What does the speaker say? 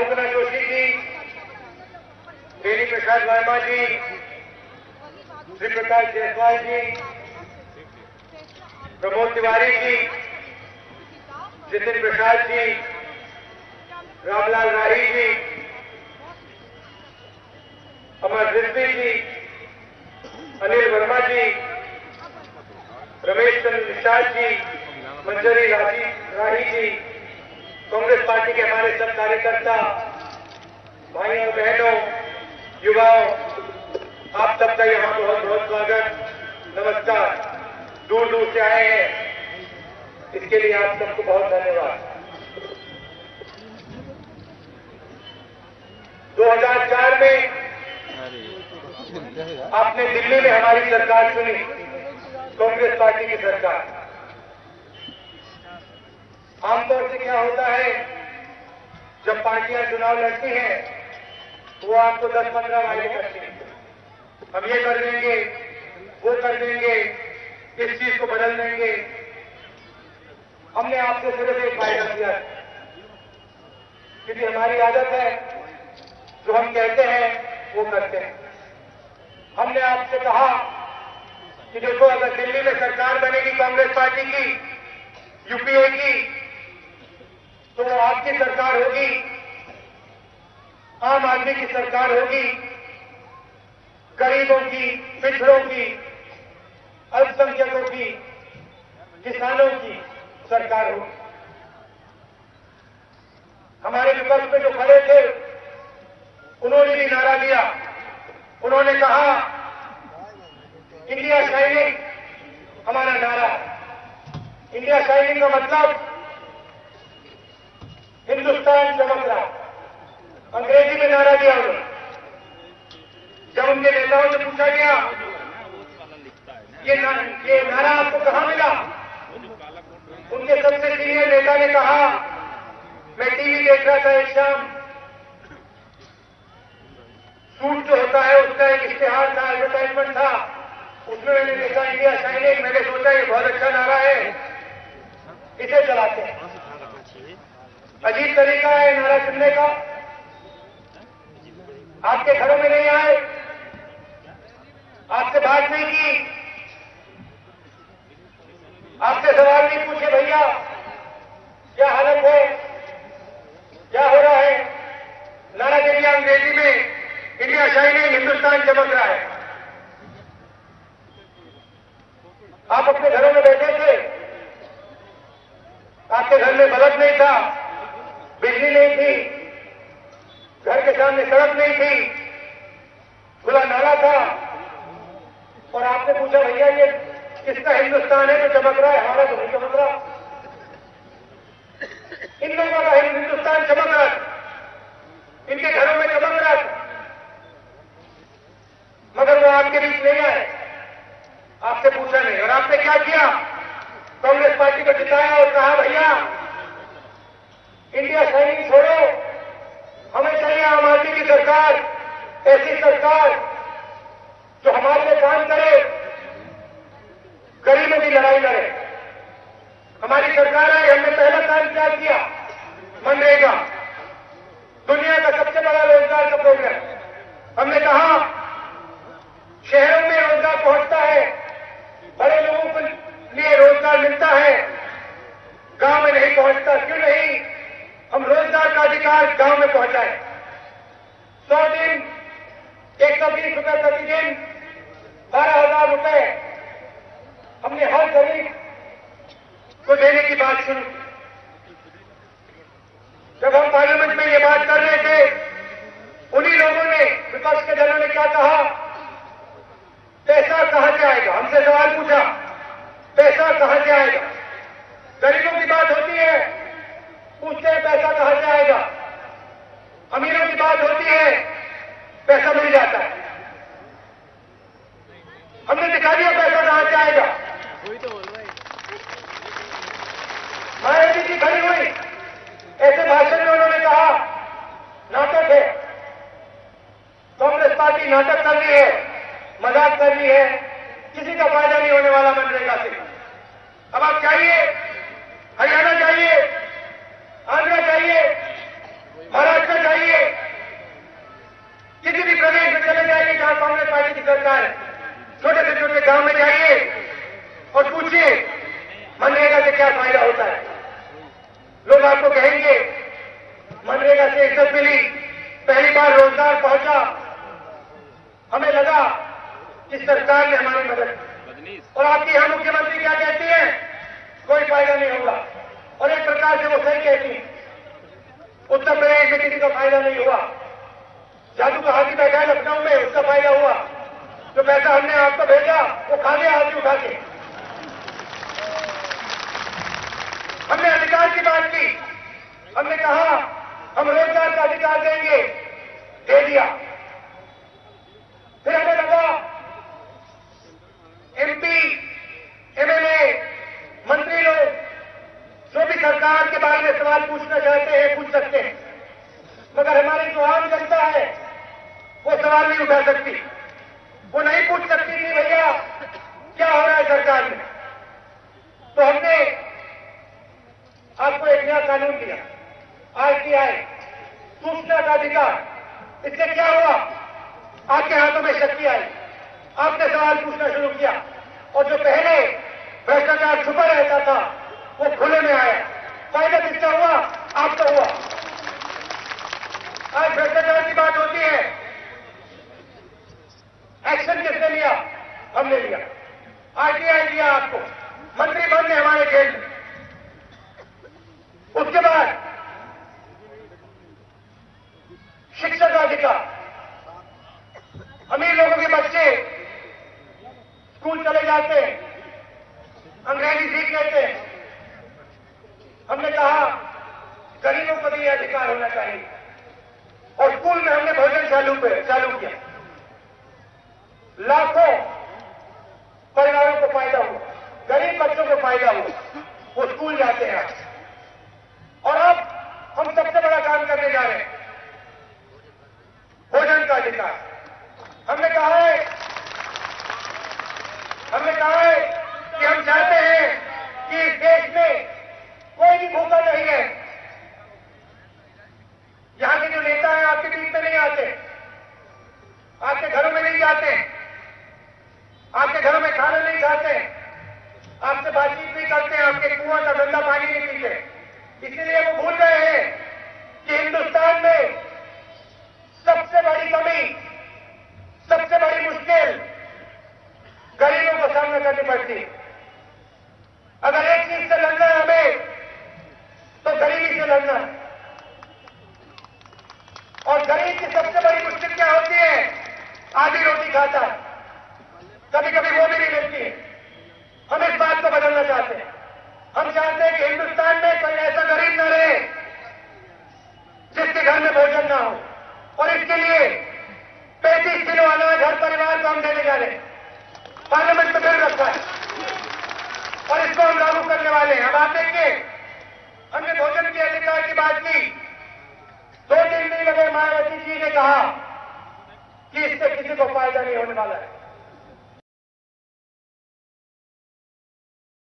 Phalguna Joshi ji, Beni Prasad Verma ji, Shri Prakash Jaiswal ji, Pramod Tiwari ji, Jitin Prasad ji, Ramlal Rahi ji, Amar Rizvi ji, Anil Verma ji, Ramesh Chandra Nishad ji, Manjari Rahi ji, Congress party के हमारे सब कार्यकर्ता, भाई और बहनों, युवाओं, आप सबका यहाँ बहुत बहुत स्वागत, नमस्कार। दूर दूर से आए हैं, इसके लिए आप सबको बहुत धन्यवाद। 2004 में आपने दिल्ली में हमारी सरकार चुनी, कांग्रेस पार्टी की सरकार। आमतौर से क्या होता है, जब पार्टियां चुनाव लड़ती हैं वो आपको 10-15 वायदे करती हैं, हम ये कर देंगे, वो कर देंगे, इस चीज को बदल देंगे। हमने आपसे सिर्फ एक वायदा किया, क्योंकि हमारी आदत है जो हम कहते हैं वो करते हैं। हमने आपसे कहा कि देखो, अगर दिल्ली में सरकार बनेगी कांग्रेस पार्टी की, यूपीए की, तो वो आपकी सरकार होगी, आम आदमी की सरकार होगी, गरीबों की, पिछड़ों की, अल्पसंख्यकों की, किसानों की सरकार होगी। हमारे विपक्ष में जो खड़े थे उन्होंने भी नारा दिया, उन्होंने कहा इंडिया शाइनिंग हमारा नारा। इंडिया शाइनिंग का मतलब हिंदुस्तान चमक रहा, अंग्रेजी में नारा दिया उन्होंने। जब उनके नेताओं से पूछा गया ये नारा आपको कहां मिला, उनके सबसे सीनियर नेता ने कहा, मैं टीवी देख रहा था एक शाम, सूट जो होता है उसका एक इश्तेहार था, एडवर्टाइजमेंट था, उसमें मैंने देखा इंडिया शाइनिंग। मैंने सोचा ये बहुत अच्छा नारा है, इसे चलाते हैं। अजीब तरीका है नारा सुनने का। आपके घरों में नहीं आए, आपसे बात नहीं की, आपसे सवाल नहीं पूछे, भैया क्या हालत है, क्या हो रहा है, नारा दे दिया अंग्रेजी में, इंडिया शाइनिंग, हिंदुस्तान चमक रहा है। आप अपने घरों में बैठे थे, आपके घर में बल्ब नहीं था, बिजली नहीं थी, घर के सामने सड़क नहीं थी, खुला नाला था, और आपने पूछा भैया ये किसका हिंदुस्तान है जो चमक रहा है, हमारा तो नहीं चमक रहा। इन लोगों का हिंदुस्तान चमक रहा था, इनके घरों में चमक रहा था, मगर वो आपके बीच नहीं आए, आपसे पूछा नहीं। और आपने क्या किया, कांग्रेस पार्टी को जिताया और कहा भैया इंडिया शाइनिंग छोड़ो, हमें चाहिए आम आदमी की सरकार, ऐसी सरकार जो हमारे लिए काम करे, गरीबों की लड़ाई लड़े। हमारी सरकार आई, हमने पहला काम क्या किया, मनरेगा, दुनिया का सबसे बड़ा रोजगार का प्रोग्राम। हमने कहा शहरों में रोजगार पहुंचता है, बड़े लोगों के लिए रोजगार मिलता है, गांव में नहीं पहुंचता, क्यों नहीं हम रोजगार का अधिकार गांव में पहुंचाएं। 100 दिन 120 रुपए प्रतिदिन, 12,000 रुपए हमने हर गरीब को देने की बात शुरू की। जब हम पार्लियामेंट में ये बात कर रहे थे, उन्हीं लोगों ने, विपक्ष के दलों ने क्या कहा, पैसा कहां से आएगा, हमसे सवाल पूछा, पैसा कहां से आएगा। गरीबों की बात होती है, पूछते हैं पैसा कहां से आएगा। अमीरों की बात होती है, पैसा मिल जाता है। हमने दिखा दिया पैसा कहां से आएगा। मायावती जी खड़ी हुई, ऐसे भाषण में उन्होंने कहा नाटक है, कांग्रेस पार्टी नाटक कर रही है, मजाक कर रही है, किसी का फायदा नहीं होने वाला मनरेगा से। अब आप चाहिए, हरियाणा चाहिए, आंध्र चाहिए, महाराष्ट्र चाहिए, मुख्यमंत्री क्या कहती है, कोई फायदा नहीं होगा, और एक प्रकार से वो सही कहती है। उत्तर प्रदेश में किसी का फायदा नहीं हुआ। जादू का हाथी बैठा है लखनऊ में, उसका फायदा हुआ। जो पैसा हमने आपको भेजा वो खा गया हाथी उठा के। हमने अधिकार की बात की, हमने कहा हम रोजगार का अधिकार देंगे, दे दिया। फिर हमें लगा एमपी, एमएलए, मंत्री लोग जो भी सरकार के बारे में सवाल पूछना चाहते हैं पूछ सकते हैं, मगर हमारी जो आम जनता है वो सवाल नहीं उठा सकती। वो नहीं पूछ सकती कि भैया क्या हो रहा है सरकार में। तो हमने आपको एक नया कानून दिया, आरटीआई, सूचना का अधिकार। इससे क्या हुआ, आपके हाथों में शक्ति आई, आपने सवाल पूछना शुरू किया, और जो पहले भ्रष्टाचार छुपा रहता था वो खुले में आया। फायदा किसका हुआ, आपका हुआ। आज भ्रष्टाचार की बात होती है, एक्शन किसने लिया, हमने लिया। आरटीआई दिया आपको, मंत्री बन गए हमारे जेल में। उसके बाद शिक्षा का अधिकार। अमीर लोगों के बच्चे स्कूल चले जाते हैं, अंग्रेजी सीख लेते हैं। हमने कहा गरीबों को भी यह अधिकार होना चाहिए, और स्कूल में हमने भोजन चालू किया। लाखों परिवारों को फायदा हुआ, गरीब बच्चों को फायदा हुआ, वो स्कूल जाते हैं। और अब हम सबसे बड़ा काम करने जा रहे हैं, भोजन का अधिकार। हमने कहा है कि हम चाहते हैं कि इस देश में कोई भी भूखा नहीं है। यहां के जो नेता हैं आपके बीच में नहीं आते, आपके घरों में नहीं जाते, आपके घरों में खाना नहीं खाते, आपसे बातचीत नहीं करते, आपके कुआं का गंदा पानी नहीं पीते। इसीलिए वो भूल गए हैं कि हिंदुस्तान में सबसे बड़ी कमी, सबसे बड़ी मुश्किल गरीबों को सामना करनी पड़ती है। अगर एक चीज से लड़ना है हमें, तो गरीबी से लड़ना है। और गरीब की सबसे बड़ी मुश्किल क्या होती है, आधी रोटी खाता है, कभी कभी वो भी नहीं मिलती है। हम इस बात को बदलना चाहते हैं। हम चाहते हैं कि हिंदुस्तान में कोई ऐसा गरीब न रहे जिसके घर में भोजन ना हो, और इसके लिए 35 किलो अनाज हर परिवार को हम देने जा रहे हैं। पार्लियामेंट में बिल रखा है और इसको हम लागू करने वाले हैं। अब आप देखिए, हमने भोजन के अधिकार की बात की, 2-3 दिन लगे मायावती जी ने कहा कि इससे किसी को फायदा नहीं होने वाला है।